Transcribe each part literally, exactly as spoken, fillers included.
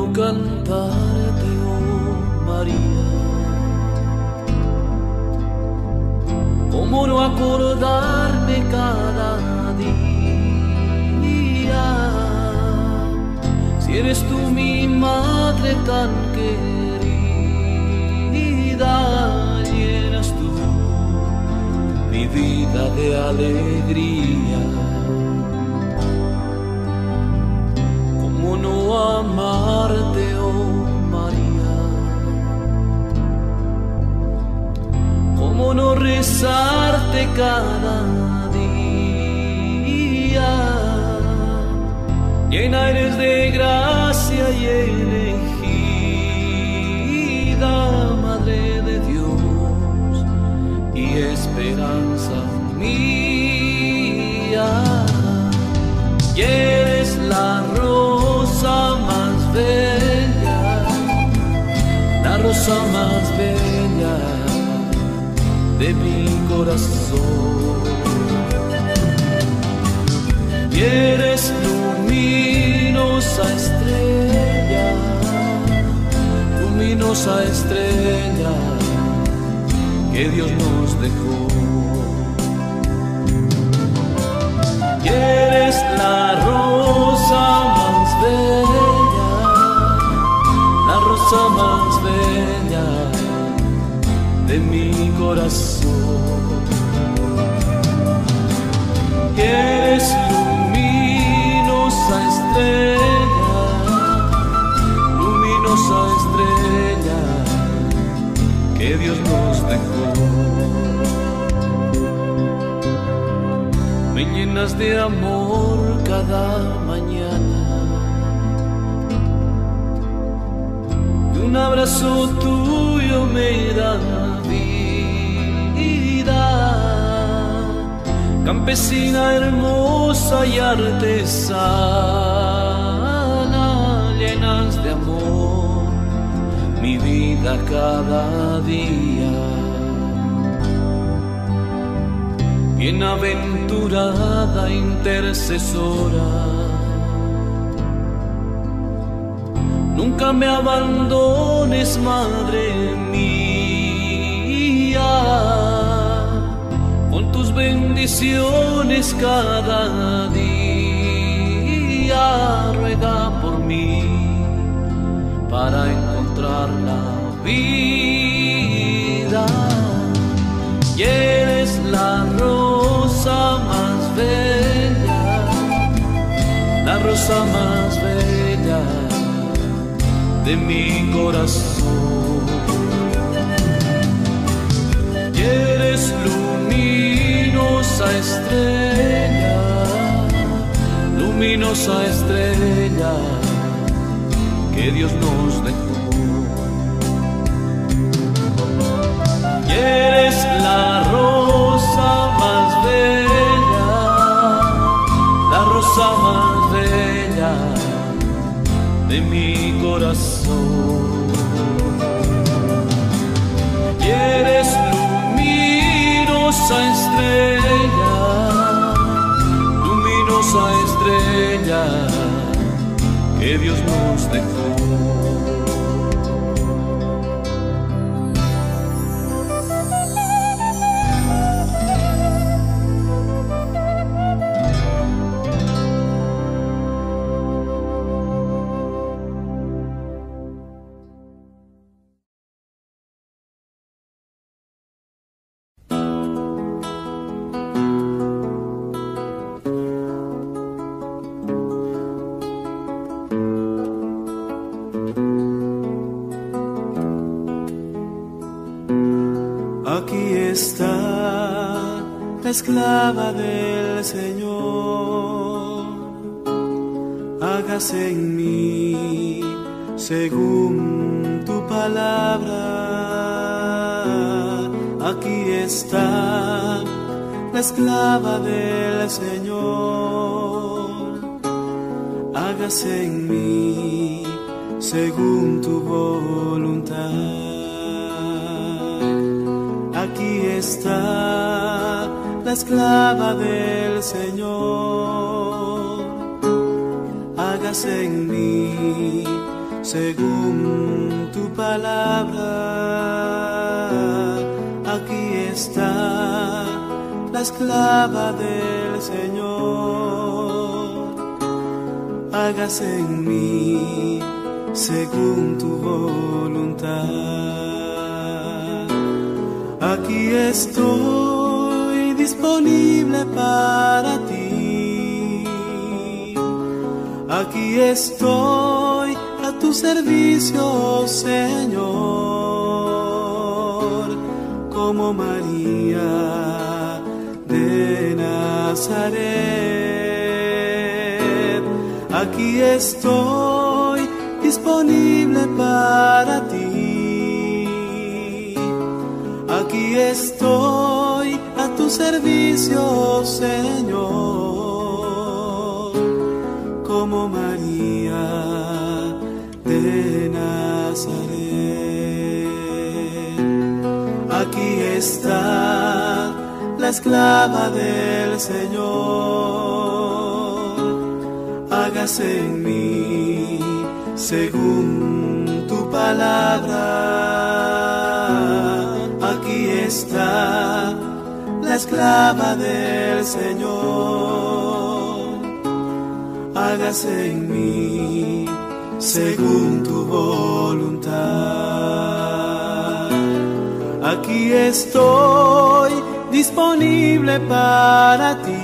cantarte, oh María. ¿Cómo no acordarme cada día? Si eres tú mi madre tan querida, llenas tú mi vida de alegría. ¿Cómo no amarte, oh María? ¿Cómo no rezarte cada día? Llena eres de gracia y elegida, Madre de Dios y esperanza mía. Y eres la rosa más bella, la rosa más bella de mi corazón. Y eres luminosa estrella, luminosa estrella que Dios nos dejó. Y eres la rosa más bella, la rosa más bella de mi corazón. Y eres luminosa estrella, luminosa estrella que Dios nos dejó. Me llenas de amor cada mañana y un abrazo tuyo me da vida. Campesina hermosa y artesana, llenas de amor mi vida cada día. Bienaventurada intercesora, nunca me abandones, Madre mía. Con tus bendiciones cada día, ruega por mí para encontrar la vida. Y eres la rosa más bella, la rosa más bella de mi corazón. Y eres luminosa estrella, luminosa estrella que Dios nos dejó. Y eres la rosa más bella, la rosa más bella de mi corazón. Y eres luminosa estrella, luminosa estrella que Dios nos dejó. Aquí está la esclava del Señor, hágase en mí según tu palabra. Aquí está la esclava del Señor, hágase en mí según tu voluntad. Aquí está la esclava del Señor, hágase en mí según tu palabra. Aquí está la esclava del Señor. Hágase en mí según tu voluntad. Aquí estoy disponible para ti. Aquí estoy a tu servicio, Señor, como María de Nazaret. Aquí estoy disponible para ti. Aquí estoy a tu servicio, Señor, como María de Nazaret. Aquí está la esclava del Señor. Hágase en mí según tu palabra. Aquí está la esclava del Señor. Hágase en mí según tu voluntad. Aquí estoy disponible para ti.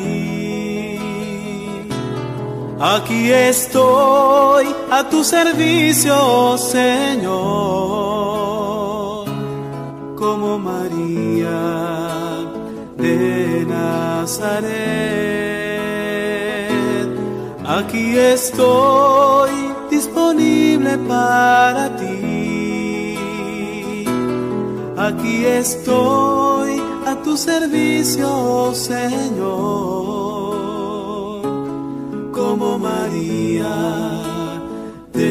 Aquí estoy a tu servicio, Señor, como María de Nazaret. Aquí estoy disponible para ti. Aquí estoy a tu servicio, Señor, como María de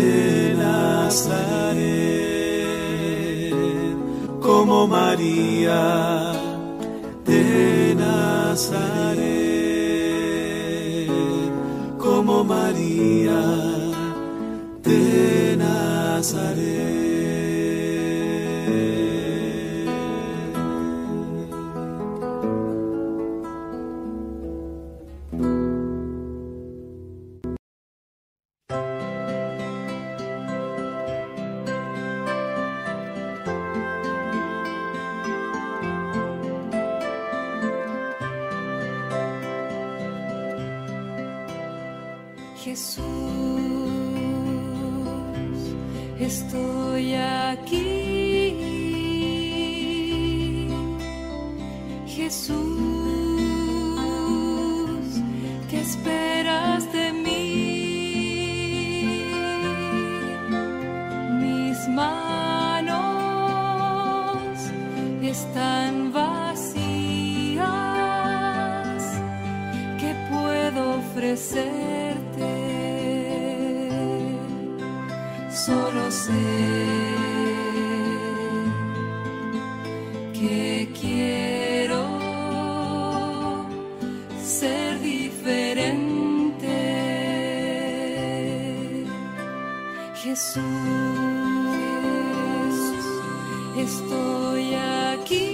Nazaret, como María de Nazaret, como María de Nazaret. Jesús, estoy aquí. Jesús, ¿qué esperas de mí? Mis manos están vacías. ¿Qué puedo ofrecerte? Solo sé que quiero ser diferente. Jesús, estoy aquí.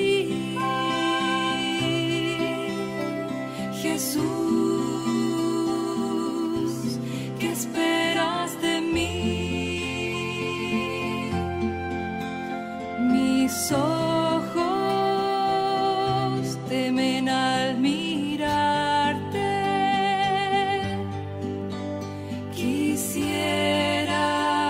Jesús, ¿qué esperas de mí? Mis ojos temen al mirarte. Quisiera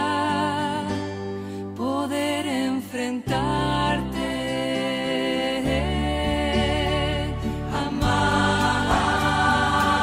poder enfrentarte, amar.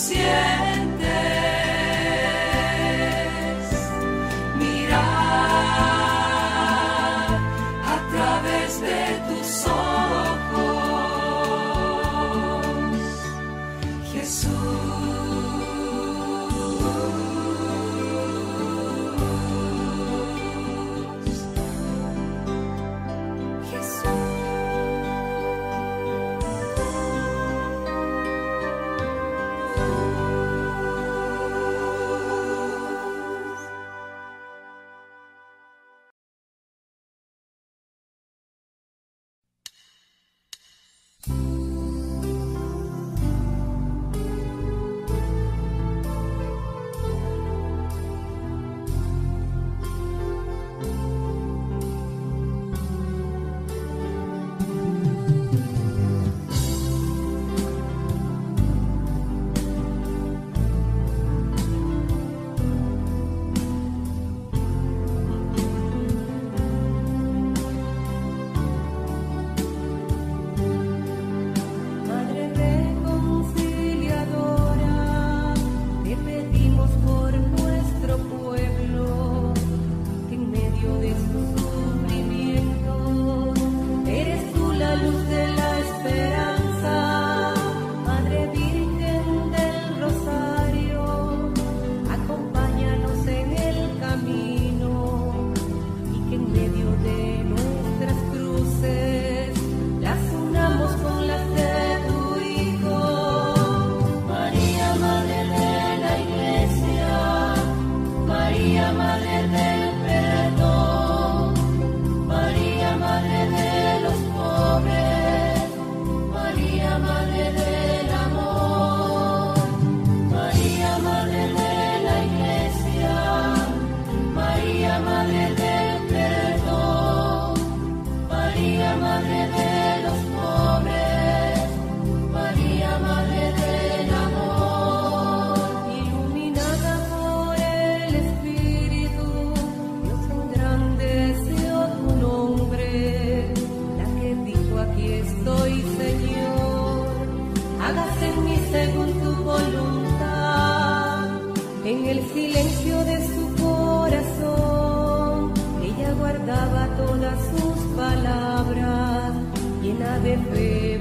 de fe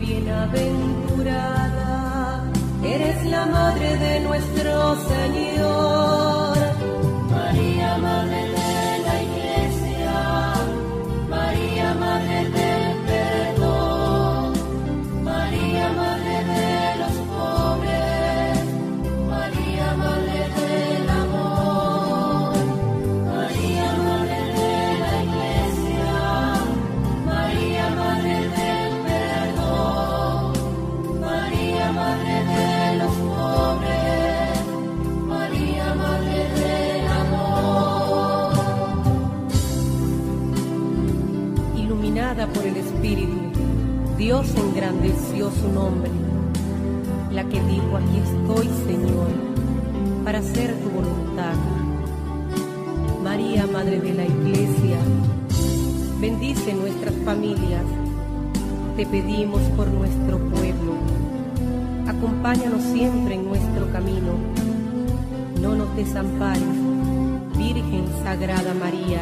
bienaventurada, eres la madre de nuestro Señor. María, madre de la Iglesia, María, madre del perdón, María, madre de los pobres, María, madre del amor, María, madre de la Iglesia, María, madre del perdón, María, madre de los pobres, María, madre del amor. Iluminada por el Espíritu, Dios engrandeció su nombre, la que dijo: aquí estoy, Señor, para hacer tu voluntad. María, Madre de la Iglesia, bendice nuestras familias, te pedimos por nuestro pueblo. Acompáñanos siempre en nuestro camino, no nos desampares, Virgen Sagrada María.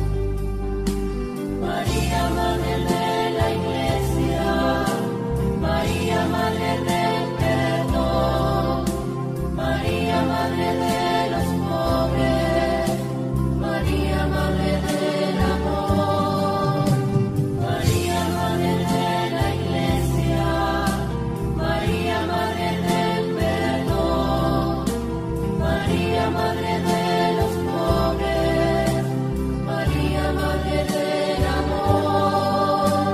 María, Madre de la Iglesia, María, Madre del perdón, María, Madre de los pobres, María, Madre del amor, María, Madre de la Iglesia, María, Madre del perdón, María, Madre de los pobres, María, Madre del amor.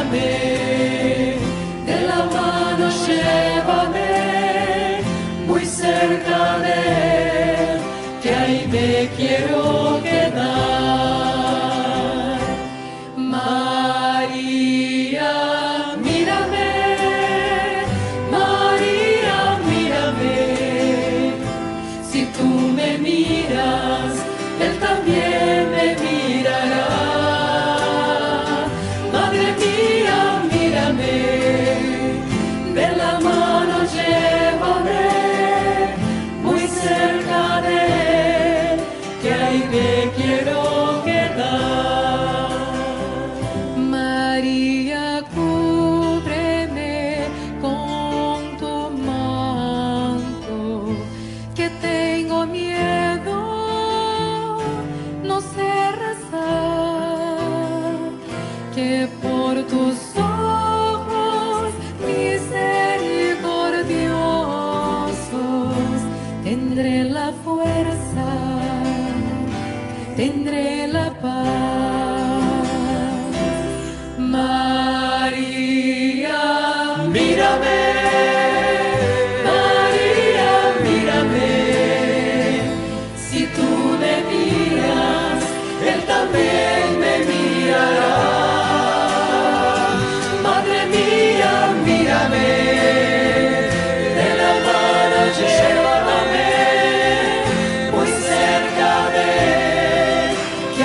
mírame, de la mano llévame, muy cerca de él, que ahí me quiero quedar. María, mírame, María, mírame, si tú me miras, él también me mirará. Madre mía, mírame, de la mano llévame, muy cerca de él, que ahí me quiero quedar. María, cúbreme con tu manto, que tengo miedo, no sé rezar, que por tus ojos misericordiosos tendré la fuerza, tendré la paz. María, mírame, María, mírame, si tú me miras, él también me mirará. Madre mía, mírame, de la mano llévame, muy cerca de él,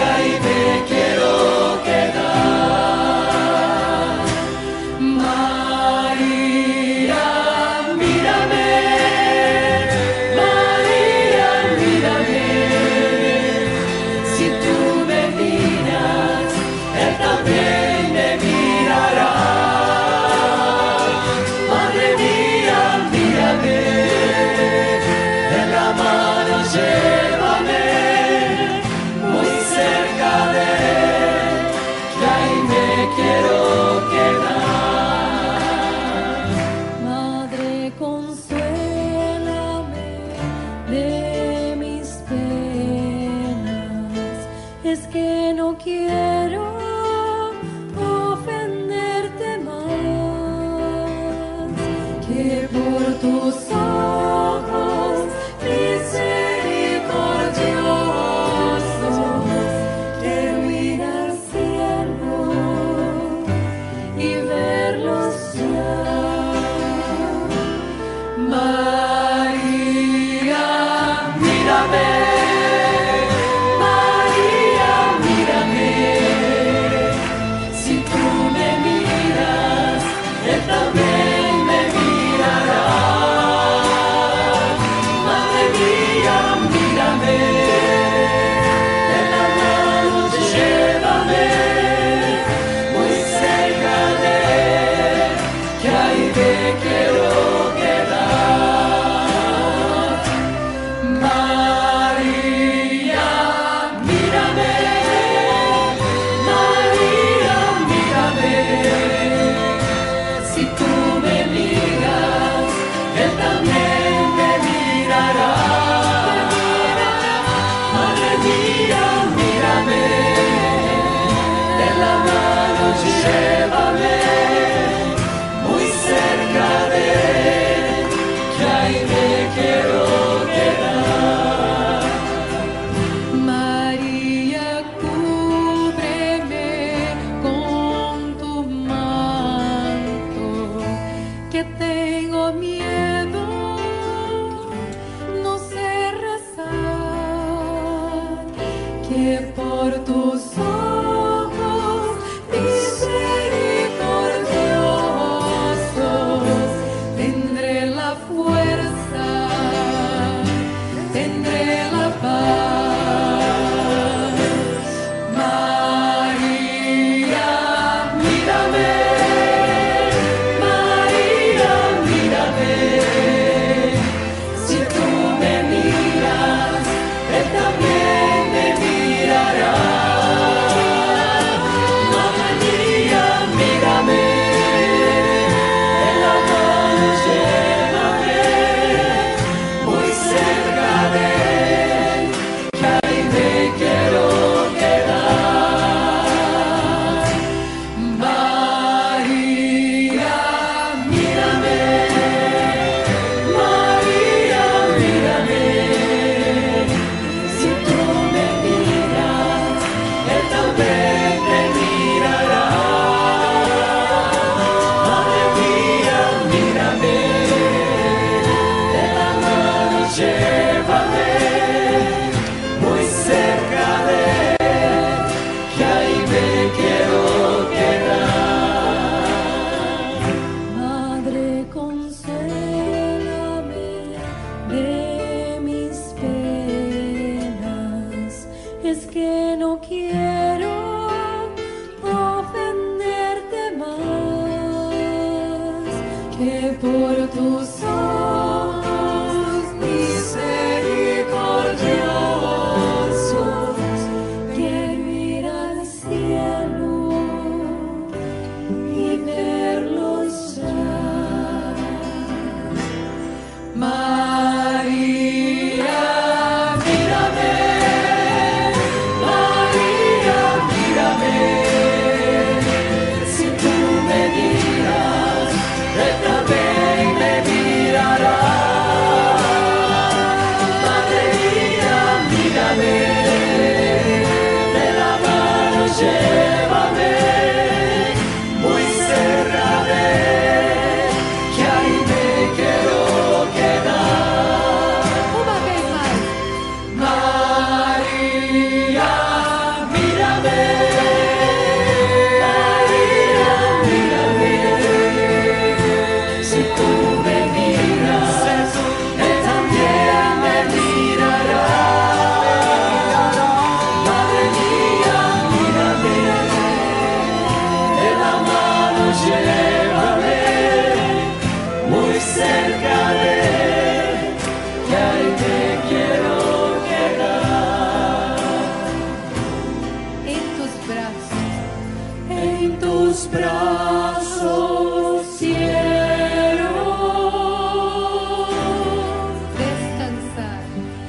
que por tus ojos misericordiosos quiero ir al cielo y verlos ya. María, mírame, María, mírame, si tú me miras, Él también me mirará. Madre mía, mírame, de la mano llévame, muy cerca de él, que ahí me quiero quedar. Una vez más. María, mírame, María, mírame, si tú me miras, Él también me mirará. Madre mía, mírame, de la mano llévame, muy cerca de él, que ahí te quiero quedar. En tus brazos, en tus brazos quiero descansar,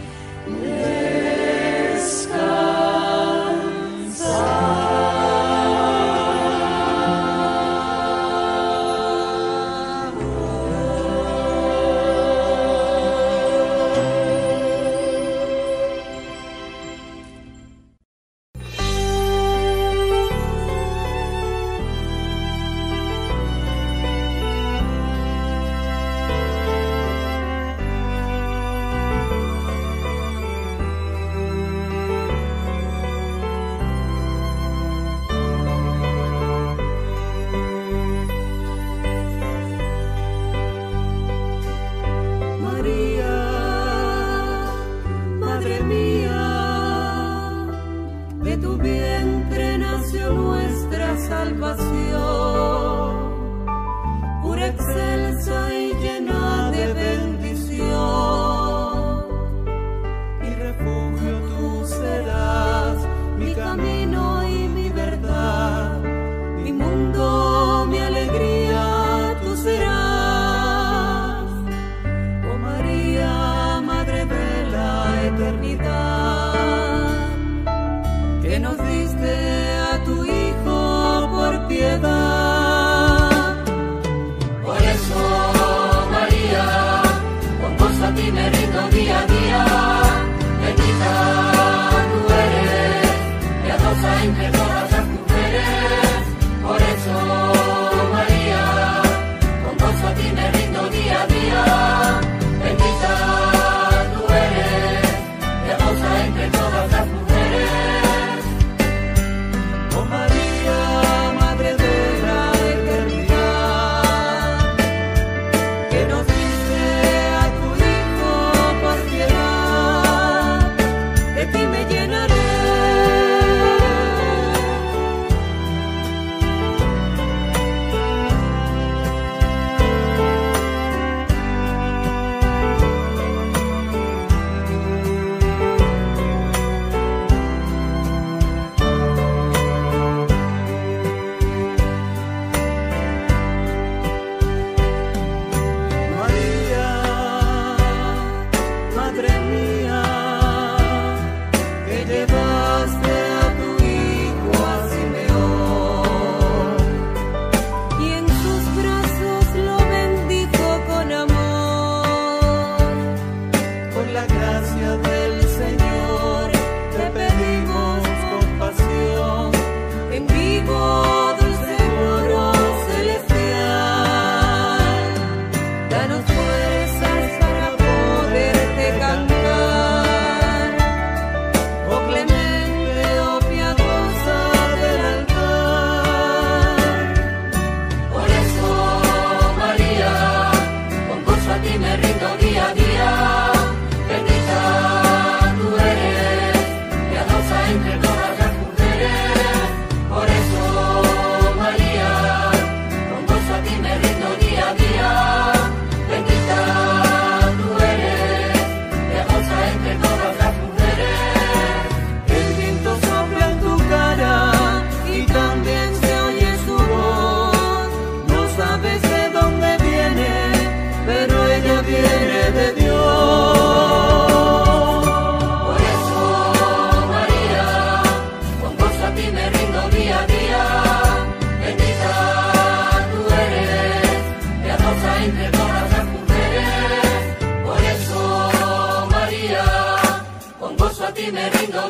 María, Madre mía, de tu vientre nació nuestra salvación, pura, excelsa y llena de bendición. Mi refugio tú serás, mi camino y mi verdad, mi mundo, mi alegría tú serás. Oh María, Madre de la eternidad, que nos diste a tu Hijo por piedad. Por eso, María, con vos a ti me rindo día a día. Bendita tú eres, piadosa entre todas las mujeres. Por eso, María, con vos a ti me rindo día a día. Bendita tú eres, piadosa entre todas las mujeres. Oh María, Madre de la eternidad, que nos diste a tu Hijo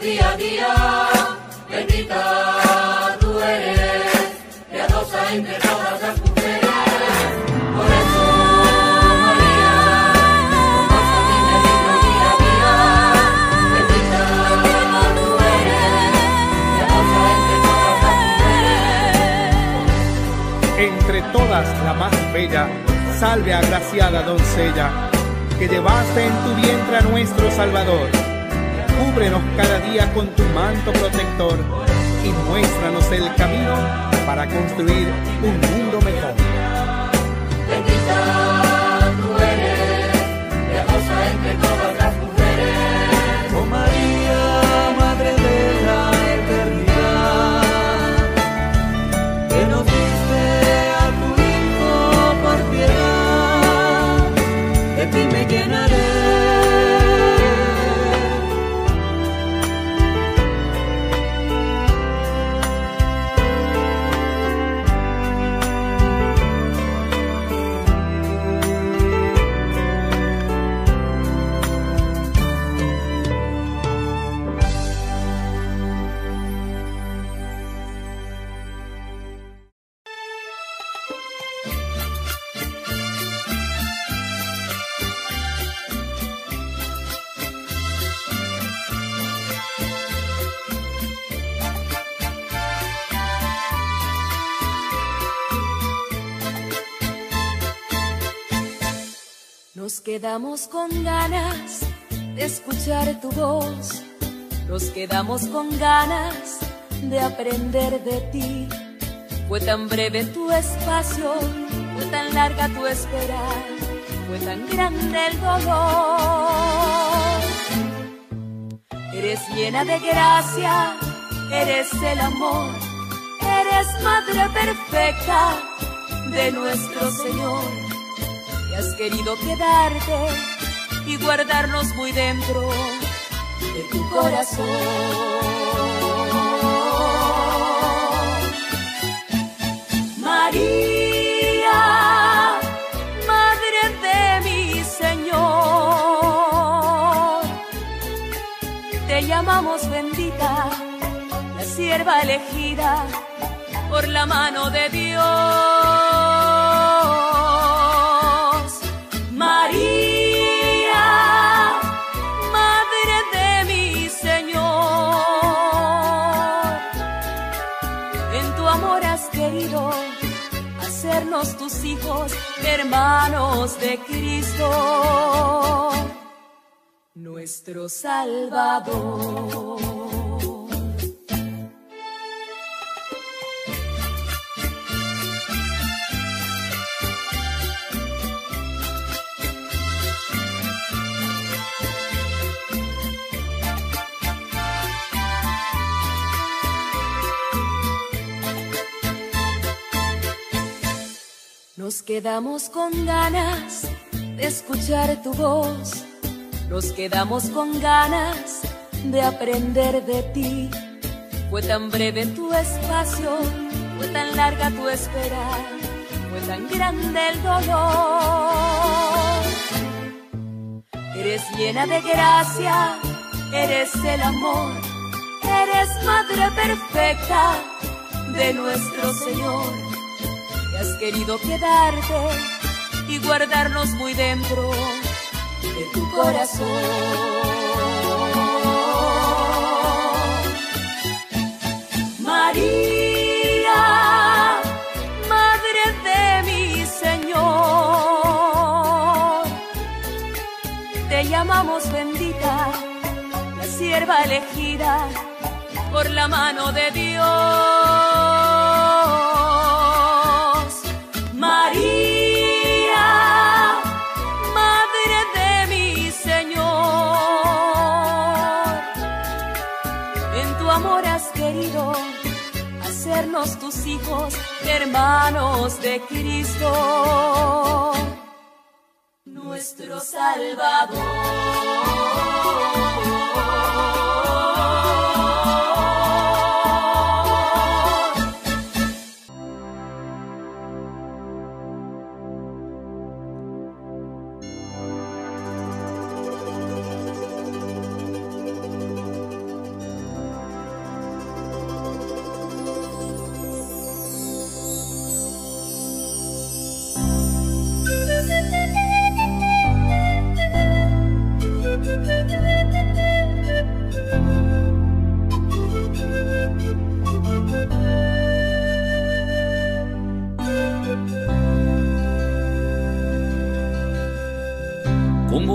día a día. Bendita tú eres, piadosa entre todas las mujeres. Por eso, María, con vos a ti me rindo día a día. Bendita tú eres, piadosa entre todas las mujeres. Entre todas la más bella, salve agraciada doncella, que llevaste en tu vientre a nuestro Salvador. Cúbrenos cada día con tu manto protector y muéstranos el camino para construir un mundo mejor. Bendita tú eres, piadosa entre todas las mujeres. Oh María, Madre de la eternidad, que nos diste a tu Hijo por piedad, de ti me llenaré. Nos quedamos con ganas de escuchar tu voz, nos quedamos con ganas de aprender de ti. Fue tan breve tu espacio, fue tan larga tu espera, fue tan grande el dolor. Eres llena de gracia, eres el amor, eres madre perfecta de nuestro Señor. Y has querido quedarte y guardarnos muy dentro de tu corazón. María, Madre de mi Señor, te llamamos bendita, la sierva elegida por la mano de Dios. María, Madre de mi Señor, en tu amor has querido hacernos tus hijos, hermanos de Cristo, nuestro Salvador. Nos quedamos con ganas de escuchar tu voz, nos quedamos con ganas de aprender de ti. Fue tan breve tu espacio, fue tan larga tu espera, fue tan grande el dolor. Eres llena de gracia, eres el amor, eres madre perfecta de nuestro Señor. Y has querido quedarte y guardarnos muy dentro de tu corazón. María, Madre de mi Señor, te llamamos bendita, la sierva elegida por la mano de Dios. María, Madre de mi Señor, en tu amor has querido hacernos tus hijos, hermanos de Cristo, nuestro Salvador.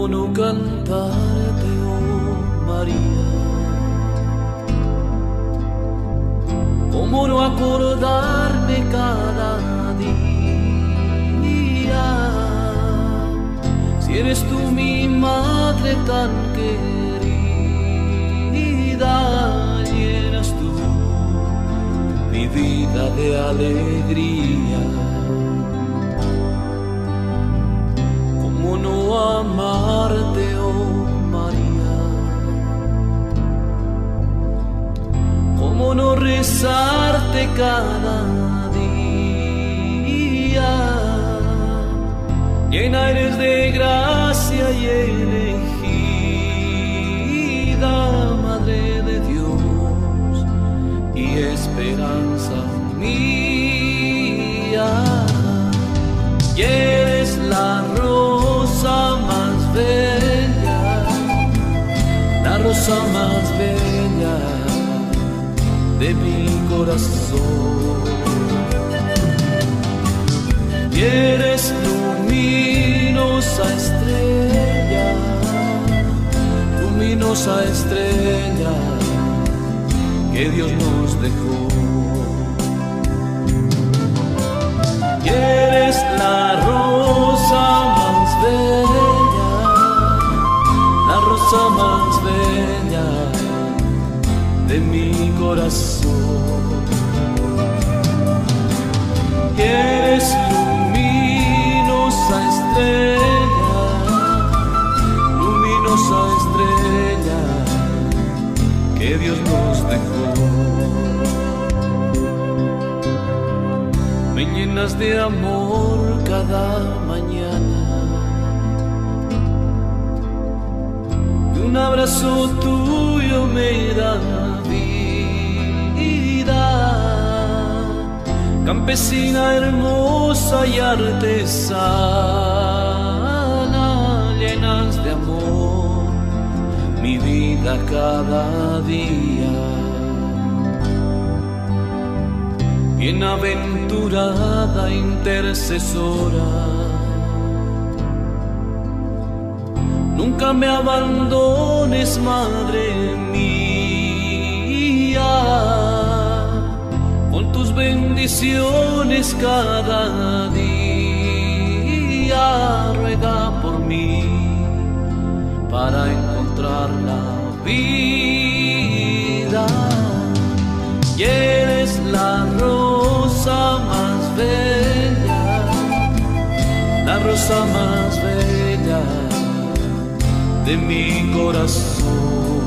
¿Cómo no cantarte, oh María? ¿Cómo no acordarme cada día? Si eres tú mi madre tan querida, llenas tú mi vida de alegría. ¿Cómo no amarte, oh María? ¿Cómo no rezarte cada día? Llena eres de gracia y elegida, Madre de Dios y esperanza mía. Y eres la rosa más bella, la rosa más bella de mi corazón. Y eres luminosa estrella, luminosa estrella que Dios nos dejó. Y eres la rosa más bella, la rosa más bella de mi corazón. Y eres luminosa estrella, luminosa estrella que Dios nos dejó. Me llenas de amor cada mañana y un abrazo tuyo me da vida. Campesina hermosa y artesana, llenas de amor mi vida cada día. Bienaventurada intercesora, nunca me abandones, Madre mía. Con tus bendiciones cada día, ruega por mí para encontrar la vida. Y eres la rosa más bella, la rosa más bella de mi corazón.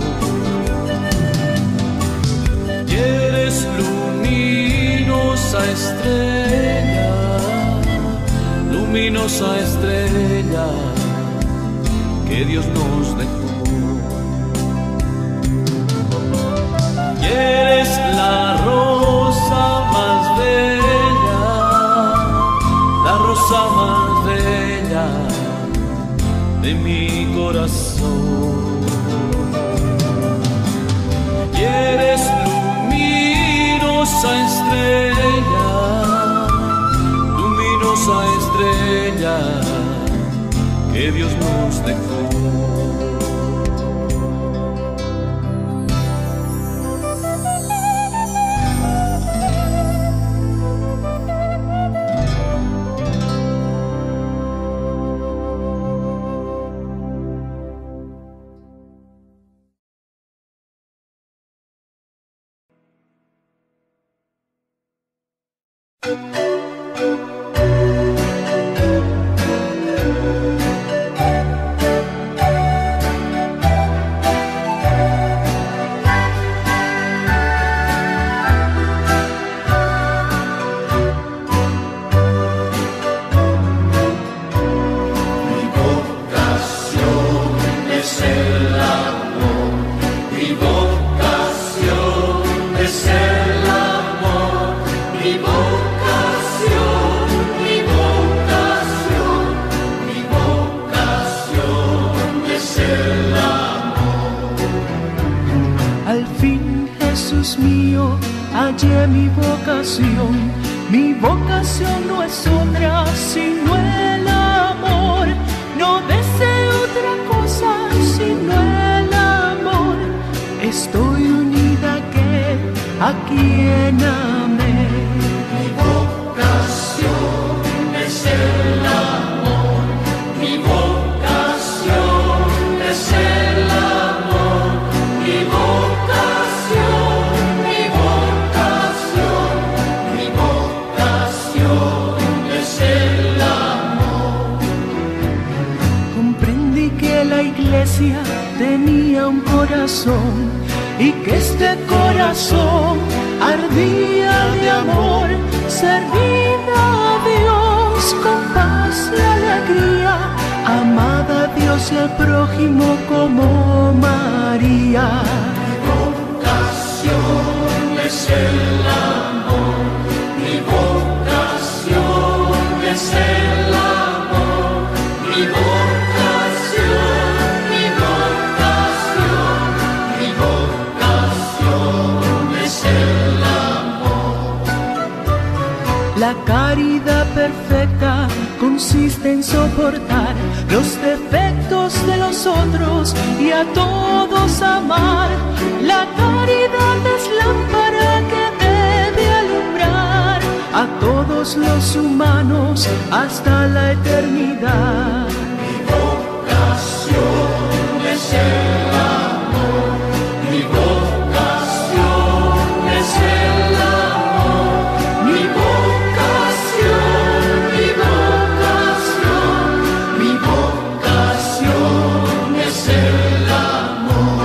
Y eres luminosa estrella, luminosa estrella que Dios nos dejó. Y eres la rosa más bella, la rosa más bella de mi corazón. Y eres luminosa estrella, luminosa estrella que Dios nos dejó. hallé mi vocación. Mi vocación no es otra sino el amor. No deseo otra cosa quien amé. Mi vocación es el amor, mi vocación es el amor, mi vocación, mi vocación, mi vocación es el amor. Comprendí que la iglesia tenía un corazón y que este corazón ardía de amor, servir a Dios con paz y alegría, amada a Dios y al prójimo como María. Mi vocación es el amor, mi vocación es el amor, mi vocación, mi vocación, mi vocación es el amor. La caridad perfecta consiste en soportar los defectos de los otros y a todos amar. La caridad es lámpara que debe alumbrar a todos los humanos hasta la eternidad. Mi vocación es el amor, mi vocación es el amor, mi vocación, mi vocación, mi vocación es el amor.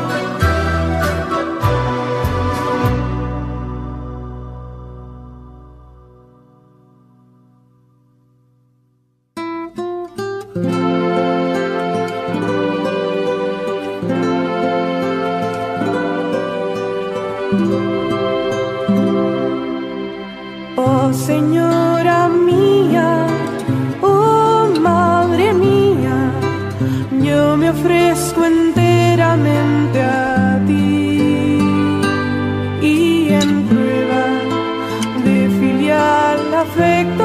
Oh Señora mía, oh Madre mía, yo me ofrezco enteramente a ti y en prueba de filial afecto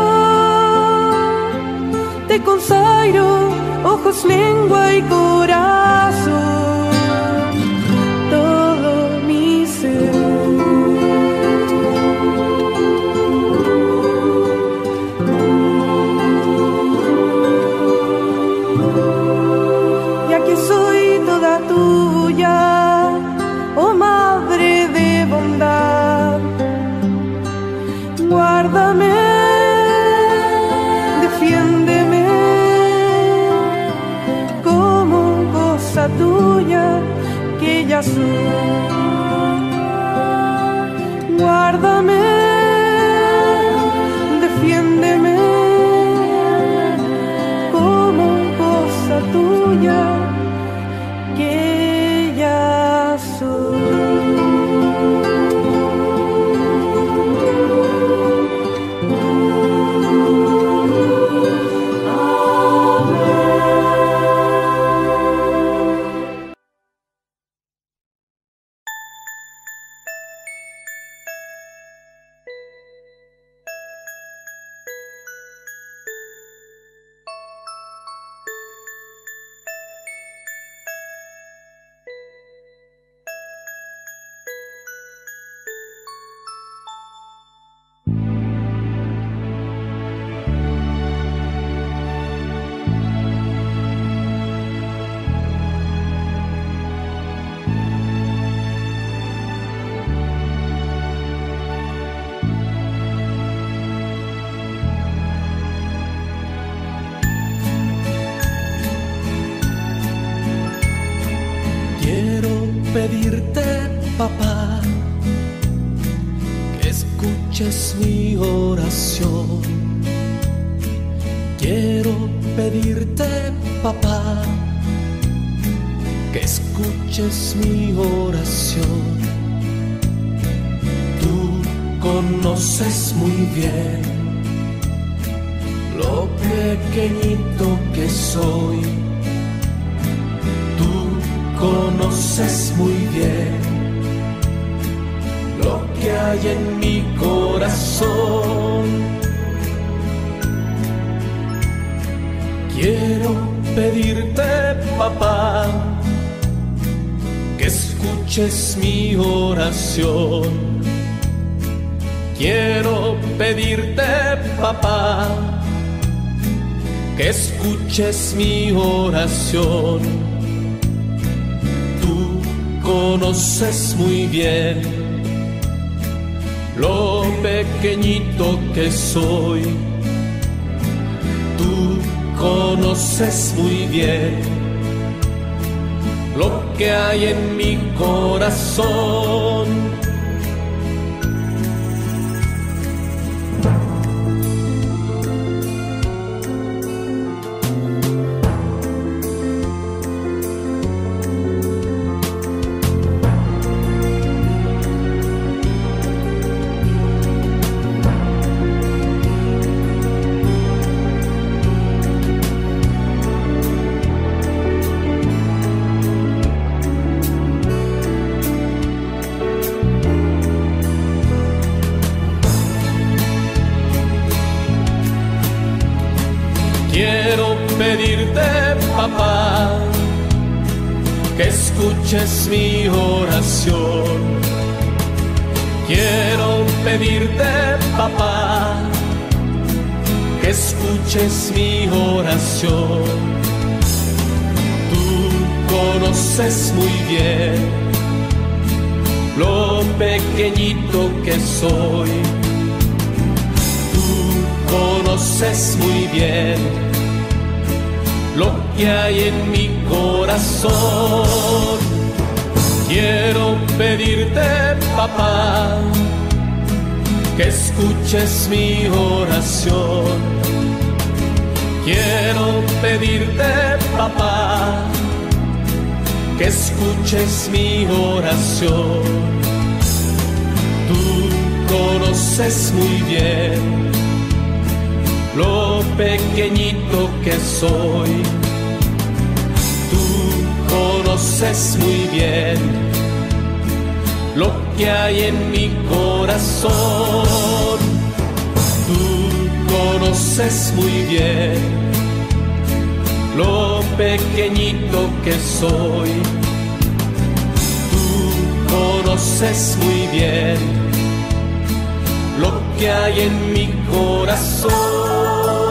te consagro ojos, lengua y corazón, todo mi ser. Soy toda tuya, oh Madre de bondad, guárdame, defiéndeme como cosa tuya que ya soy. Guárdame, defiéndeme como cosa tuya que ya soy. Pedirte, papá, que escuches mi oración. Quiero pedirte, papá, que escuches mi oración. Tú conoces muy bien lo pequeñito que soy. Conoces muy bien lo que hay en mi corazón. Quiero pedirte, papá, que escuches mi oración. Quiero pedirte, papá, que escuches mi oración. Tú conoces muy bien lo pequeñito que soy. Tú conoces muy bien lo que hay en mi corazón. Quiero pedirte, papá, que escuches mi oración. Quiero pedirte, papá, que escuches mi oración. Tú conoces muy bien lo pequeñito que soy. Tú conoces muy bien lo que hay en mi corazón. Quiero pedirte, papá, que escuches mi oración. Quiero pedirte, papá, que escuches mi oración. Tú conoces muy bien lo pequeñito que soy. Tú conoces muy bien lo que hay en mi corazón. Tú conoces muy bien lo pequeñito que soy. Tú conoces muy bien lo que hay en mi corazón.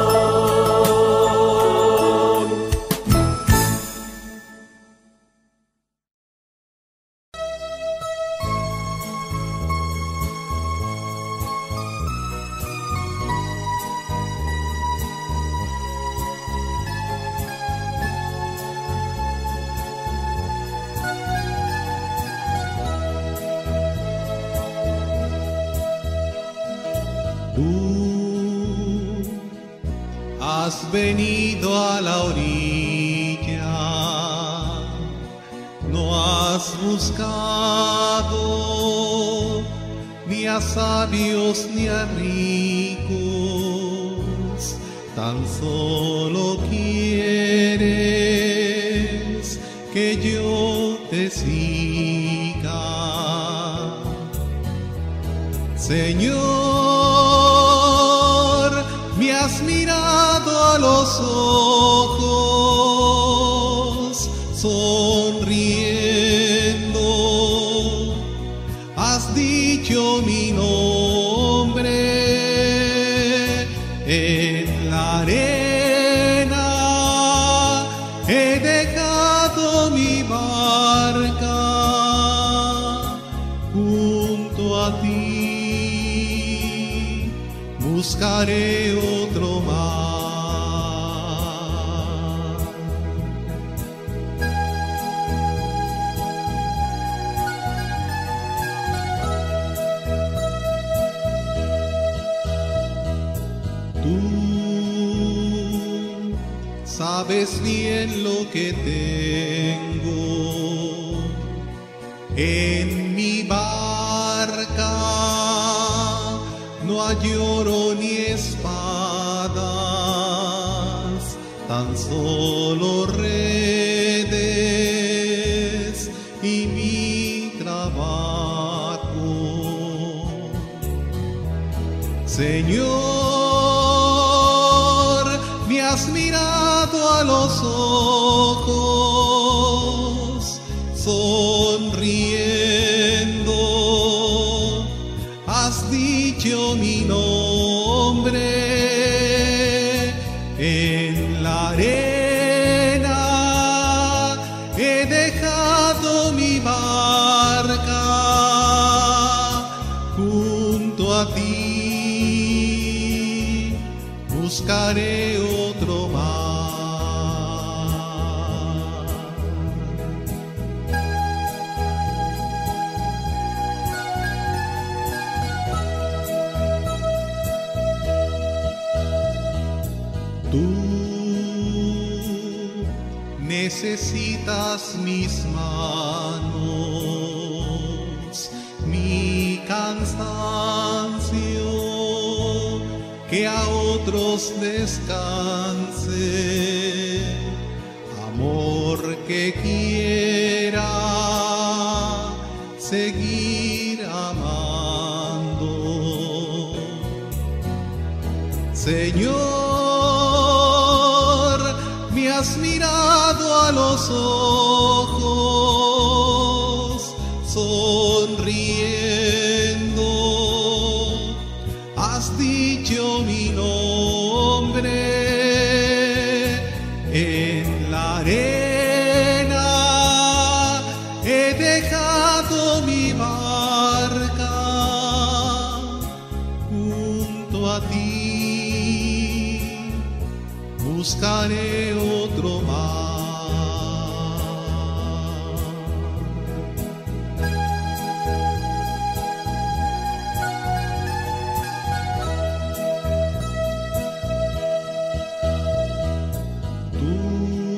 Tú has venido a la orilla, no has buscado ni a sabios ni a ricos, tan solo quieres que yo te siga. Señor, me has mirado a los ojos, sonriendo, has dicho mi nombre. En la arena he dejado mi barca junto a ti. Buscaré otro mar. Tú sabes bien lo que tengo en mi barca. No hay oro ni espadas, tan solo redes y mi trabajo. Señor, me has mirado a los ojos, sonriendo, has dicho En la arena he dejado mi barca, junto a ti buscaré otro mar. Tú necesitas mis manos, mi cansancio, que a otros descanse, amor que quiera seguir amando. Señor, me has mirado a los ojos, sonriendo, has dicho mi nombre. En la arena he dejado mi barca, junto a ti buscaré otro mar. Tú,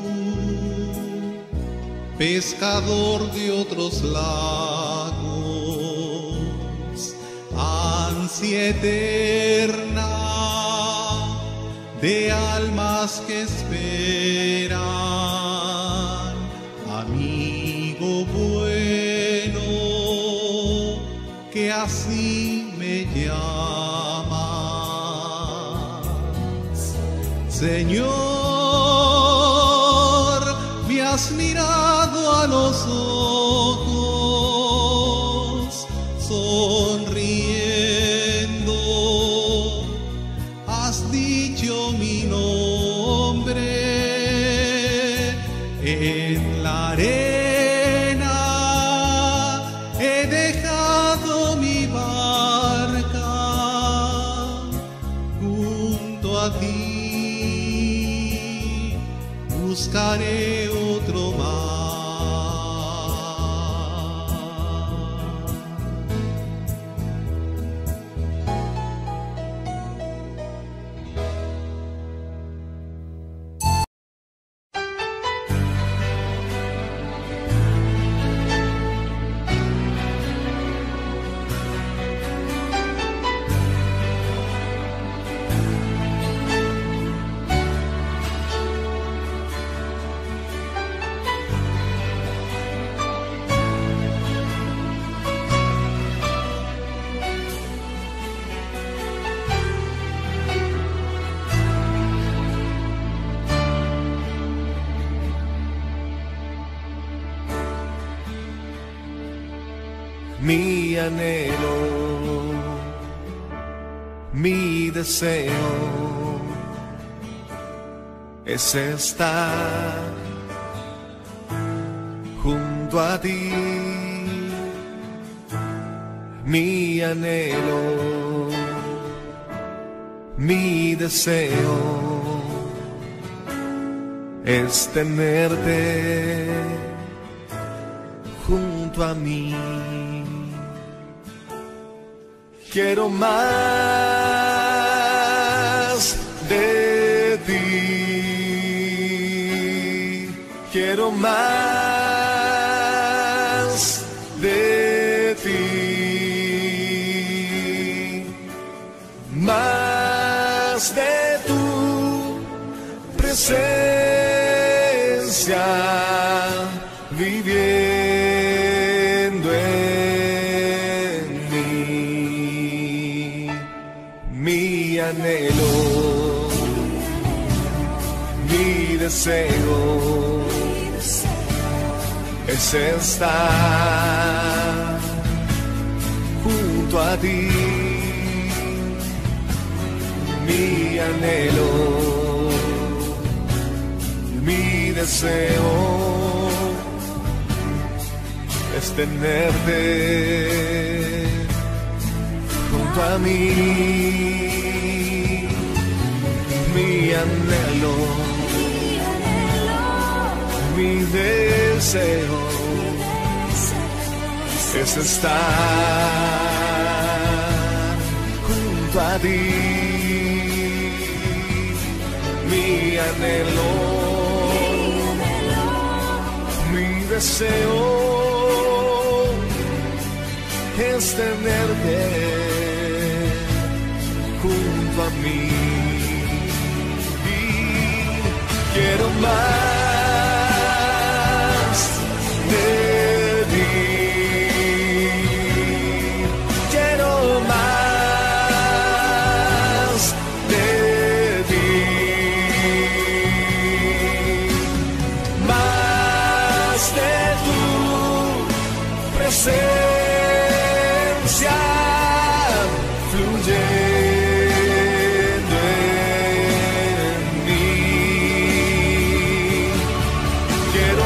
pescador de otros lagos, ansia eterna de almas que esperan, amigo bueno, que así me llamas. Señor, me has mirado a los ojos, sonriendo, has dicho mi nombre. En la arena he dejado mi barca, junto a ti buscaré otro mar. Mi anhelo, mi deseo es estar junto a ti. Mi anhelo, mi deseo es tenerte junto a mí. Quiero más de ti, quiero más de ti, más de tu presencia viviendo en mí. Mi anhelo, mi deseo es estar junto a ti. Mi anhelo, deseo es tenerte junto a mí, mi anhelo, mi deseo es estar junto a ti, mi anhelo, mi deseo es tenerte junto a mí, y quiero más de ti, quiero más de ti, más de tu presencia. Fluyendo en mí, quiero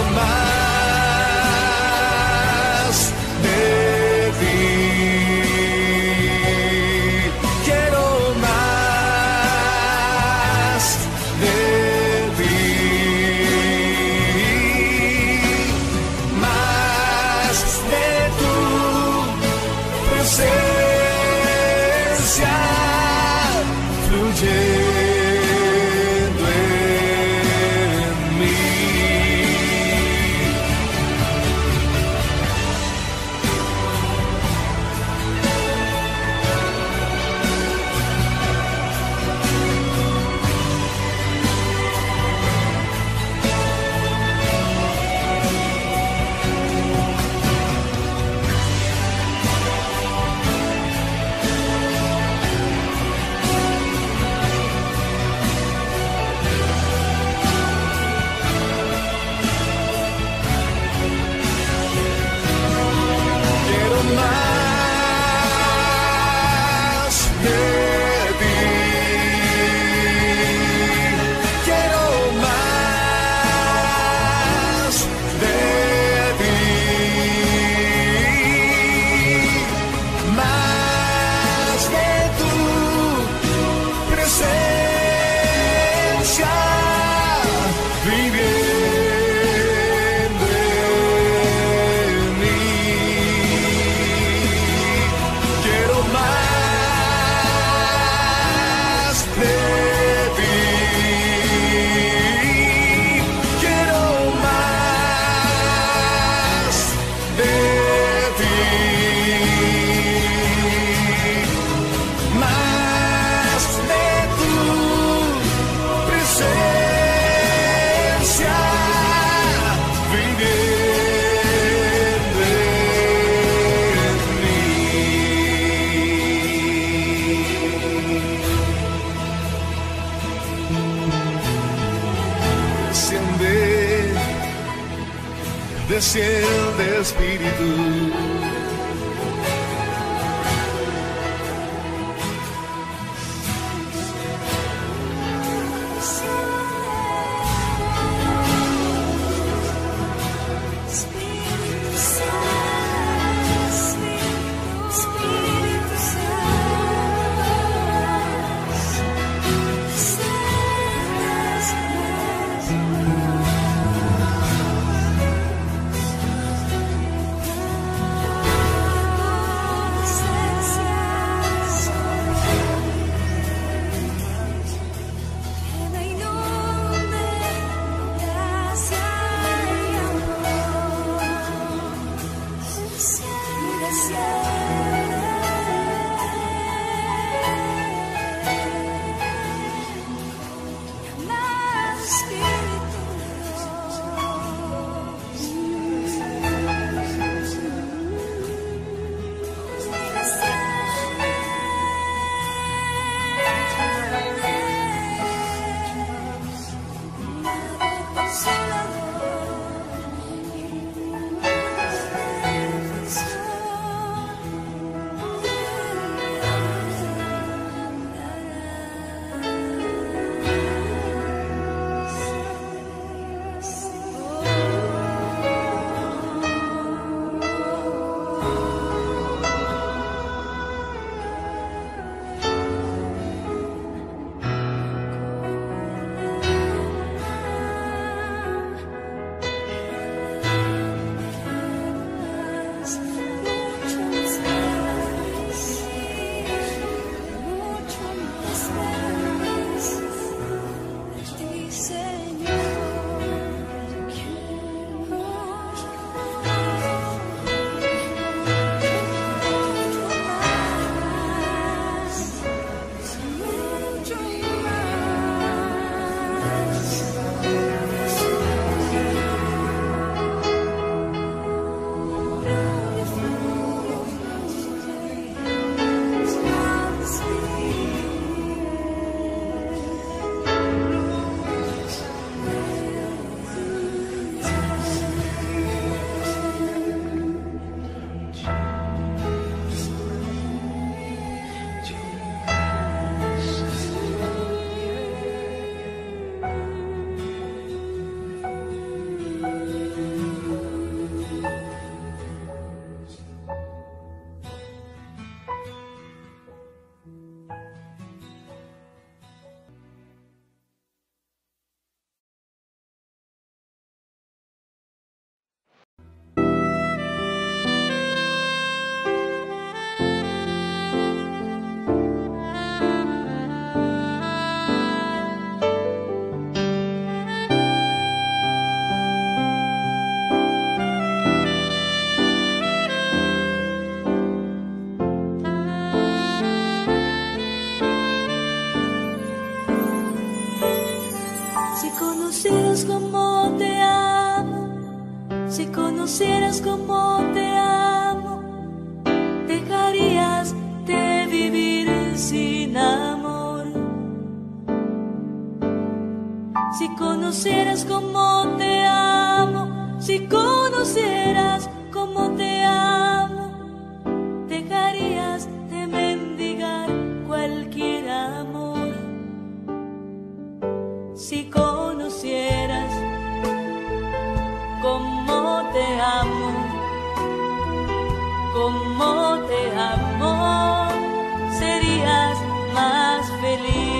más de ti, quiero más de ti, más de tu presencia. Fluyendo en mí. Más de ti, quiero más de ti, más de tu presencia viviendo en mí. Quiero más de ti, quiero más de ti, más de tu presencia viviendo en mí. Desciende, desciende Espíritu, conocieras cómo te amo, si conocieras cómo te amo, dejarías de vivir sin amor. Si conocieras cómo te amo, si conocieras cómo te amo, dejarías de mendigar cualquier amor. Si conocieras cómo te amo, cómo te amo, serías más feliz.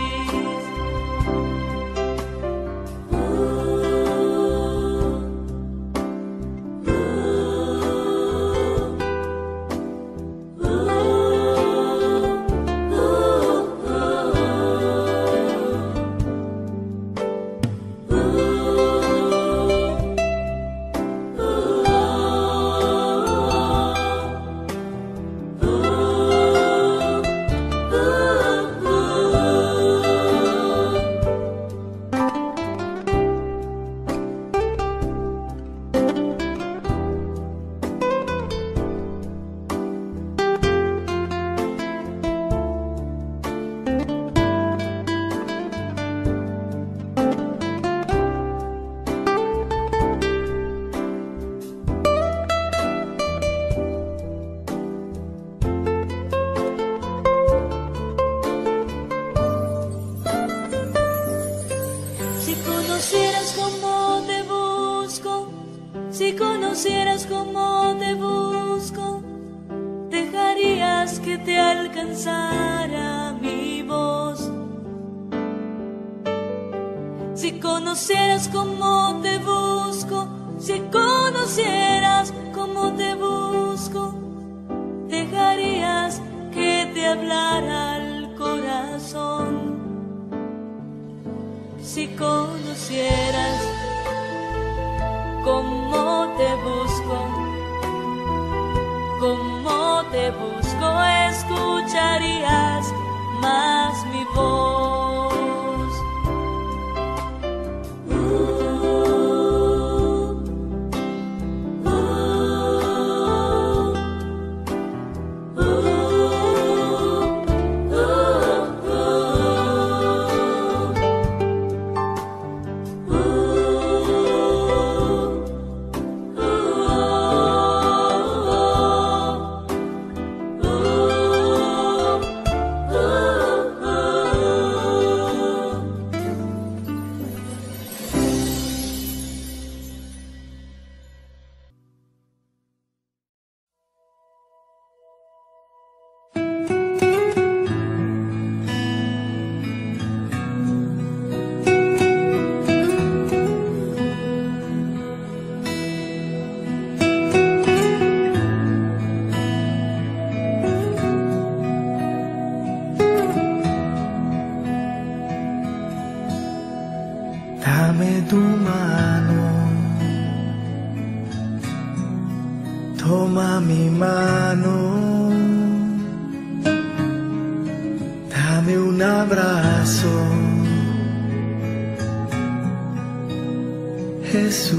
Si conocieras cómo te busco, dejarías que te alcanzara mi voz. Si conocieras cómo te busco, si conocieras cómo te busco, dejarías que te hablara al corazón. Si conocieras cómo te busco, cómo te busco, escucharías más mi voz. Dame tu mano, toma mi mano, dame un abrazo, Jesús.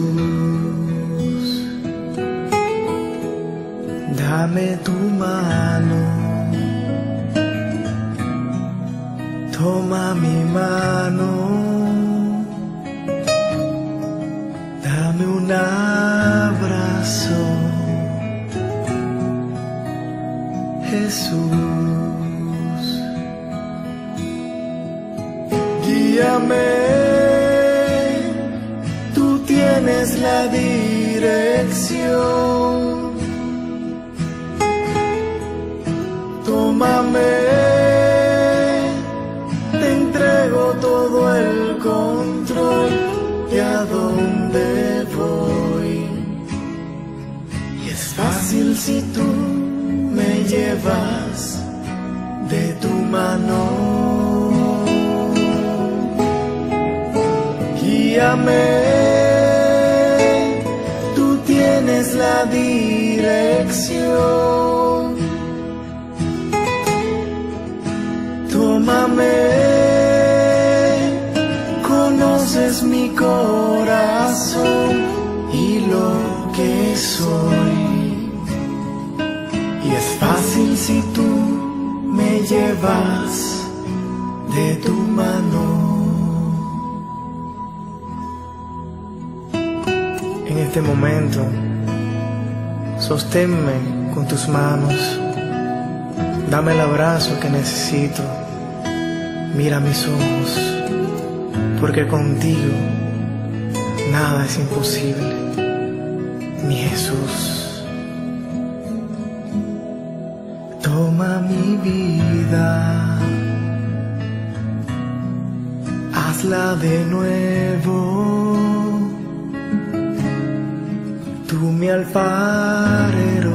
Dame tu mano, toma mi mano, dame un abrazo, Jesús. Guíame, tú tienes la dirección. Tómame, te entrego todo el control de a dónde voy. Y es fácil si tú me llevas de tu mano. Guíame, tú tienes la dirección. Tómame, conoce conoces mi corazón y lo que soy. Y es fácil si tú me llevas de tu mano. En este momento, sosténme con tus manos. Dame el abrazo que necesito. Mira mis ojos, porque contigo nada es imposible, mi Jesús. Toma mi vida, hazla de nuevo. Tú mi alfarero,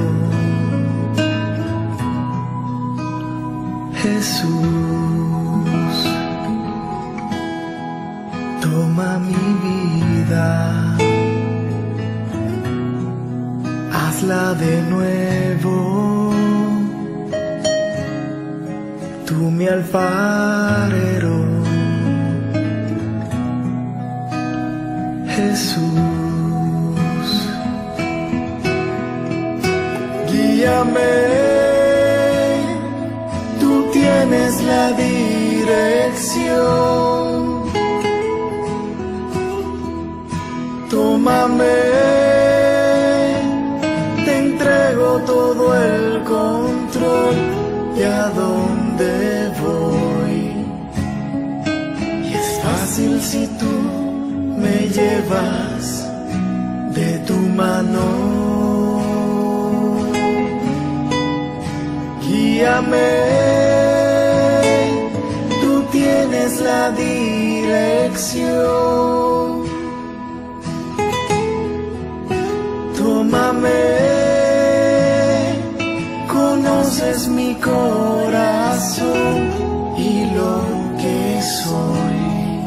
Jesús. Toma mi vida, hazla de nuevo. Tú mi alfarero, Jesús. Guíame, tú tienes la dirección. Tómame, te entrego todo el control de a dónde voy. Y es fácil si tú me llevas de tu mano. Guíame, tú tienes la dirección. Tómame, conoces mi corazón y lo que soy.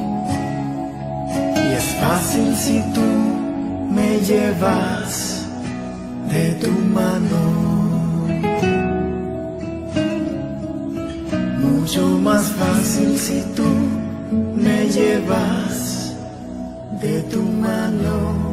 Y es fácil si tú me llevas de tu mano. Mucho más fácil si tú me llevas de tu mano.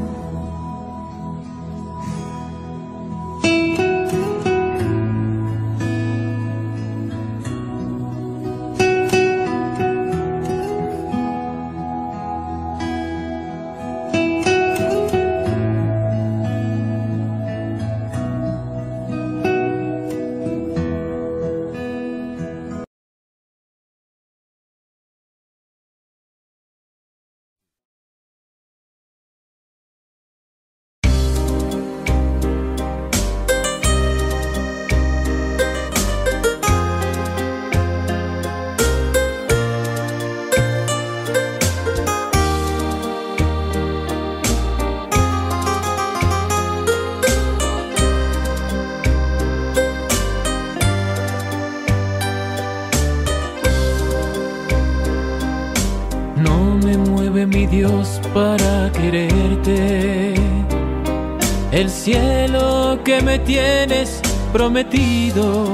Mi Dios, para quererte, el cielo que me tienes prometido,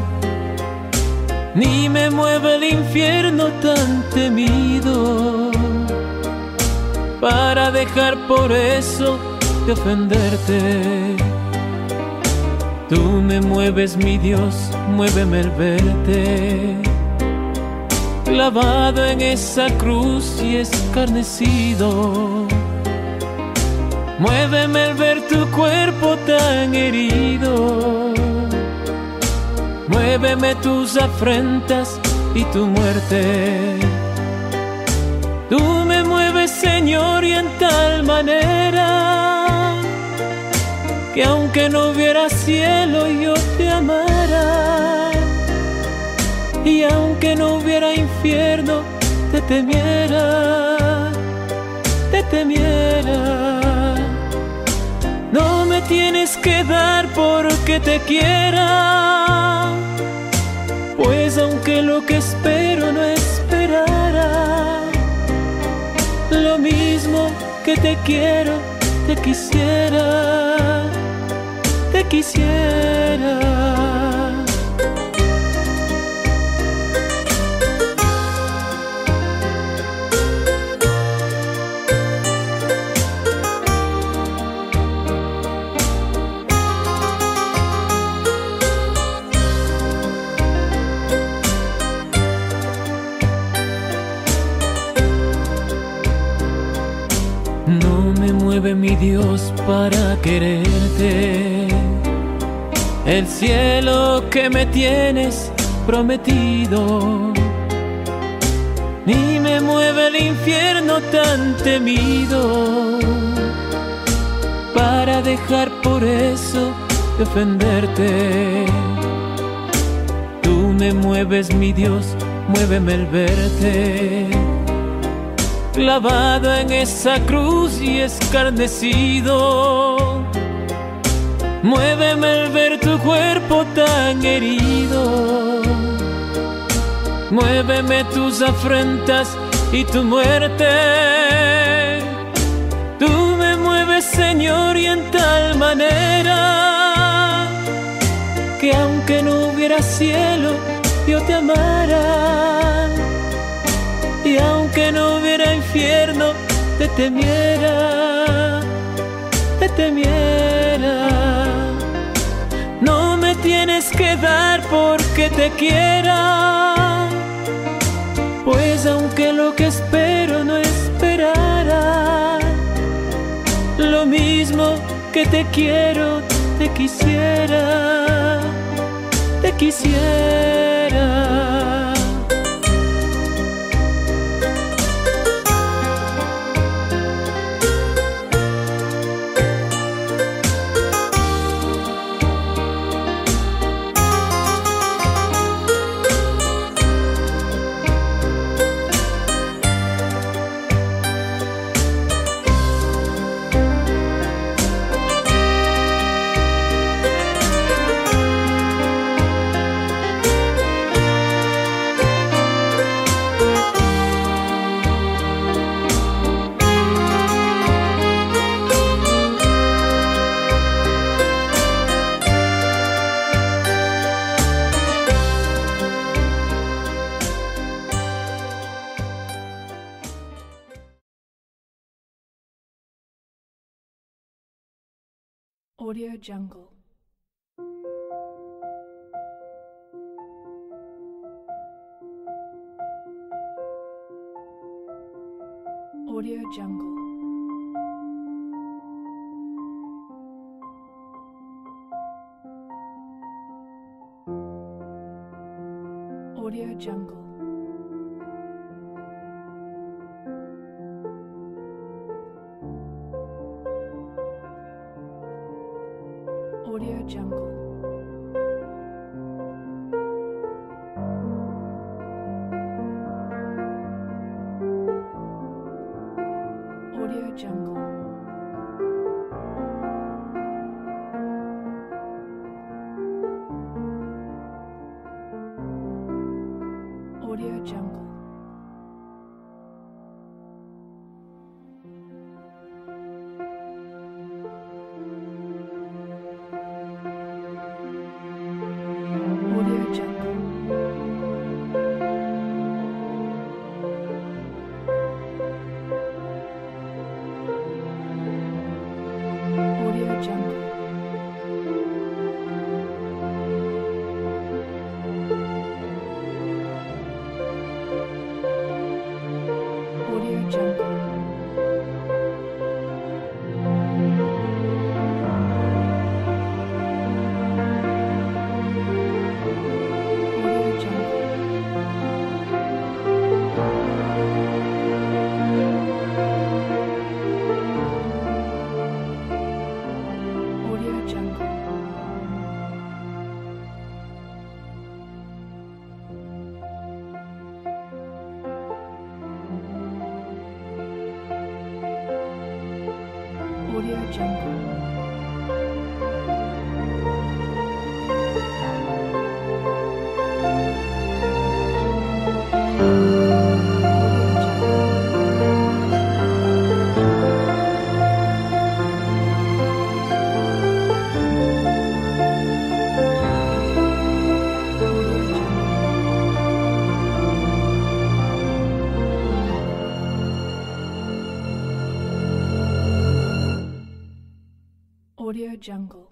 ni me mueve el infierno tan temido, para dejar por eso de ofenderte. Tú me mueves, mi Dios, muéveme el verte clavado en esa cruz y escarnecido. Muéveme el ver tu cuerpo tan herido. Muéveme tus afrentas y tu muerte. Tú me mueves, Señor, y en tal manera que aunque no hubiera cielo yo te amara, y aunque no hubiera infierno te temiera, te temiera. No me tienes que dar porque te quiera, pues aunque lo que espero no esperara, lo mismo que te quiero, te quisiera, te quisiera. mueve mi Dios para quererte. El cielo que me tienes prometido, ni me mueve el infierno tan temido, para dejar por eso de ofenderte. Tú me mueves, mi Dios, muéveme el verte, clavado en esa cruz y escarnecido. Muéveme el ver tu cuerpo tan herido, muéveme tus afrentas y tu muerte. Tú me mueves, Señor, y en tal manera que aunque no hubiera cielo, yo te amara, y aunque no hubiera infierno, te temiera, te temiera. No me tienes que dar porque te quiera, pues aunque lo que espero no esperara, lo mismo que te quiero, te quisiera, te quisiera. Audio Jungle. Audio Jungle. Audio Jungle. Audio Jungle. Audio Jungle. Audio Jungle. Audio Jungle. Audio Jungle.